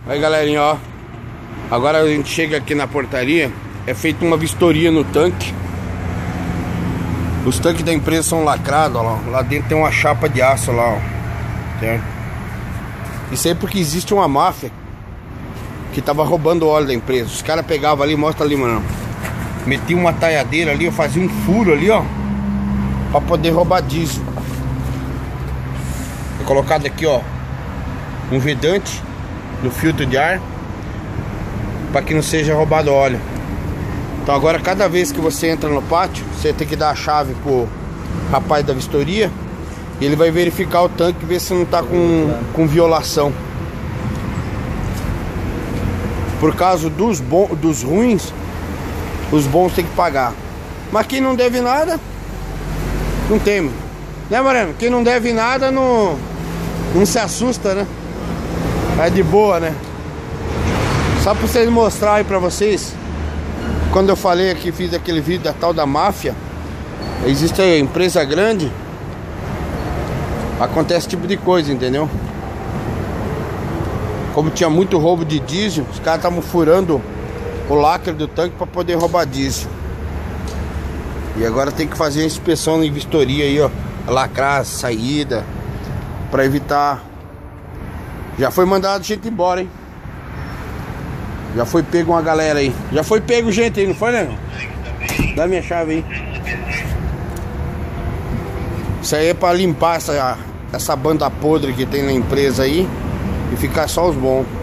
Aí, galerinha, ó. Agora a gente chega aqui na portaria. É feita uma vistoria no tanque. Os tanques da empresa são lacrados, ó. Lá dentro tem uma chapa de aço lá, ó. Certo? Isso aí porque existe uma máfia que tava roubando o óleo da empresa. Os caras pegavam ali, mostra ali, mano. Metia uma talhadeira ali, eu fazia um furo ali, ó, pra poder roubar diesel. É colocado aqui, ó, um vedante no filtro de ar, para que não seja roubado óleo. Então agora cada vez que você entra no pátio, você tem que dar a chave pro rapaz da vistoria. E ele vai verificar o tanque e ver se não tá com violação. Por causa dos ruins, os bons tem que pagar. Mas quem não deve nada, não teme. Né, Moreno? Quem não deve nada não se assusta, né? É de boa, né? Só pra vocês mostrar aí pra vocês. Quando eu falei aqui, fiz aquele vídeo da tal da máfia. Existe aí empresa grande, acontece esse tipo de coisa, entendeu? Como tinha muito roubo de diesel, os caras estavam furando o lacre do tanque para poder roubar diesel. E agora tem que fazer a inspeção em vistoria aí, ó, lacrar a saída, para evitar. Já foi mandado gente embora, hein? Já foi pego uma galera aí. Já foi pego gente aí, não foi, né? Dá minha chave aí. Isso aí é para limpar essa banda podre que tem na empresa aí e ficar só os bons.